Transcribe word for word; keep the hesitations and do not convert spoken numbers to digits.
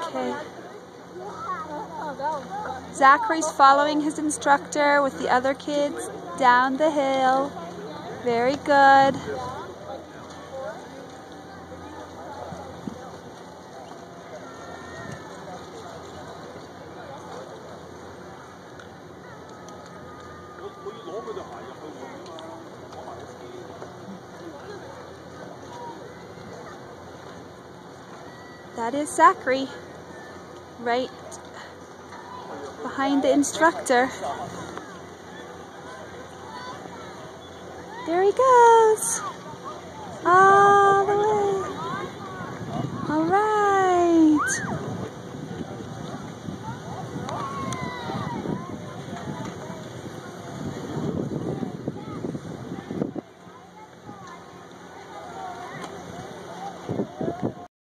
Okay. Zachary's following his instructor with the other kids down the hill. Very good. That is Zachary, right behind the instructor. There he goes. Ah.